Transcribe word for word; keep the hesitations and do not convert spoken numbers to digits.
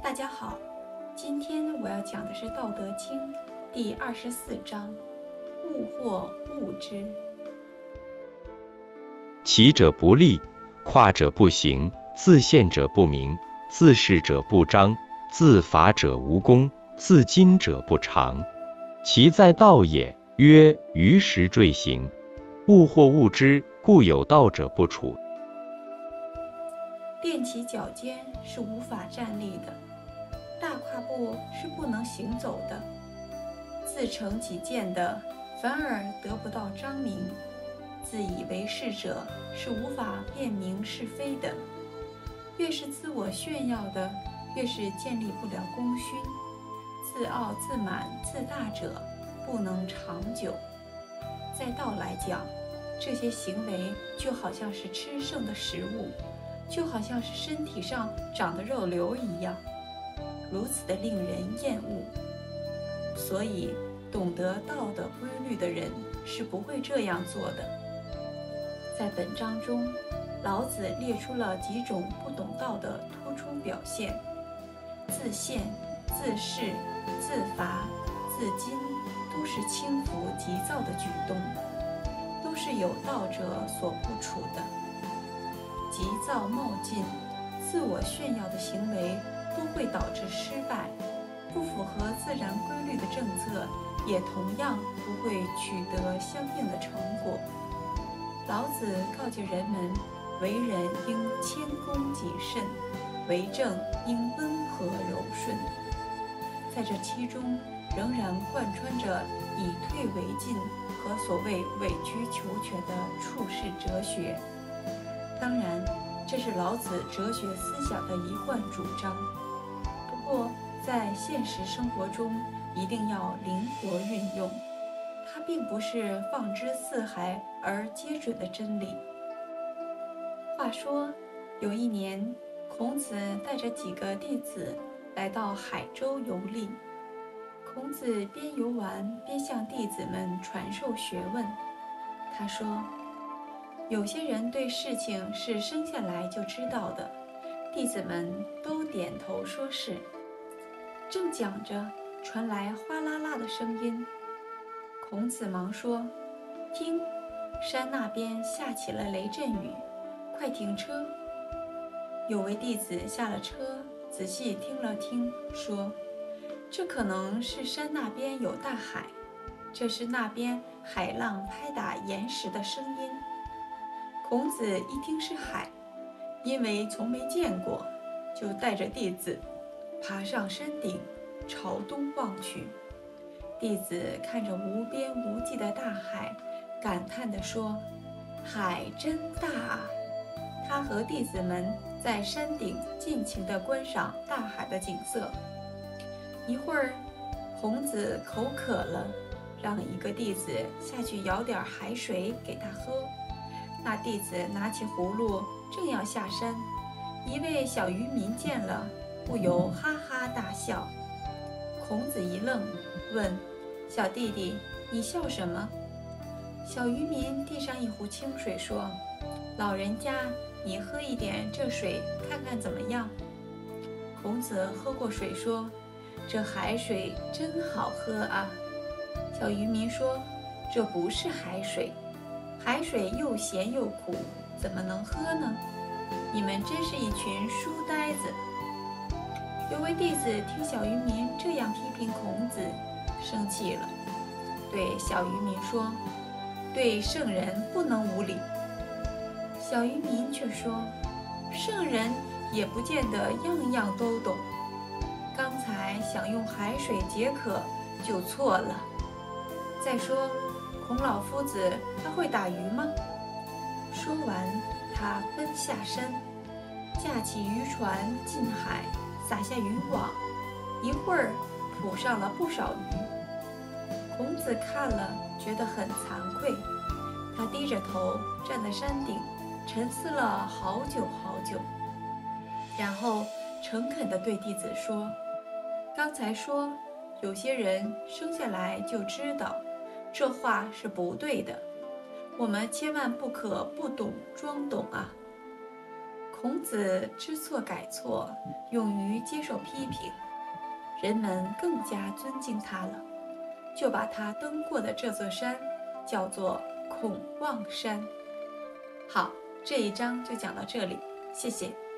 大家好，今天我要讲的是《道德经》第二十四章：物或物之。 齐者不立，跨者不行，自见者不明，自是者不彰，自伐者无功，自矜者不长。其在道也，曰于时坠行。物或物之，故有道者不处。 踮起脚尖是无法站立的，大跨步是不能行走的，自成己见的反而得不到彰明，自以为是者是无法辨明是非的。越是自我炫耀的，越是建立不了功勋。自傲自满自大者不能长久。在道来讲，这些行为就好像是吃剩的食物，就好像是身体上长的肉瘤一样，如此的令人厌恶。所以懂得道德规律的人是不会这样做的。在本章中，老子列出了几种不懂道的突出表现：自陷、自恃、自伐、自矜，都是轻浮急躁的举动，都是有道者所不处的。急躁冒进、自我炫耀的行为都会导致失败，不符合自然规律的政策也同样不会取得相应的成果。老子告诫人们，为人应谦恭谨慎，为政应温和柔顺。在这其中仍然贯穿着以退为进和所谓委曲求全的处世哲学。当然，这是老子哲学思想的一贯主张，不过在现实生活中一定要灵活运用，它并不是放之四海而皆准的真理。话说，有一年，孔子带着几个弟子来到海州游历。孔子边游玩边向弟子们传授学问。他说，有些人对事情是生下来就知道的。弟子们都点头说是。正讲着，传来哗啦啦的声音。孔子忙说，听，山那边下起了雷阵雨，快停车。有位弟子下了车，仔细听了听，说，这可能是山那边有大海，这是那边海浪拍打岩石的声音。孔子一听是海，因为从没见过，就带着弟子爬上山顶，朝东望去。弟子看着无边无际的大海，感叹地说，海真大啊！他和弟子们在山顶尽情地观赏大海的景色。一会儿，孔子口渴了，让一个弟子下去舀点海水给他喝。那弟子拿起葫芦，正要下山，一位小渔民见了，不由哈哈大笑。孔子一愣，问，小弟弟，你笑什么？小渔民递上一壶清水，说，老人家，你喝一点这水看看怎么样？孔子喝过水，说，这海水真好喝啊。小渔民说，这不是海水，海水又咸又苦，怎么能喝呢？你们真是一群书呆子。有位弟子听小渔民这样批评孔子，生气了，对小渔民说，对圣人不能无礼。小渔民却说，圣人也不见得样样都懂，刚才想用海水解渴就错了。再说，孔老夫子他会打鱼吗？说完，他奔下山，架起渔船进海，撒下渔网，一会儿捕上了不少鱼。孔子看了觉得很惭愧，他低着头站在山顶，沉思了好久好久，然后诚恳地对弟子说，刚才说有些人生下来就知道，这话是不对的，我们千万不可不懂装懂啊。 孔子知错改错，勇于接受批评，人们更加尊敬他了，就把他登过的这座山叫做孔望山。好，这一章就讲到这里，谢谢。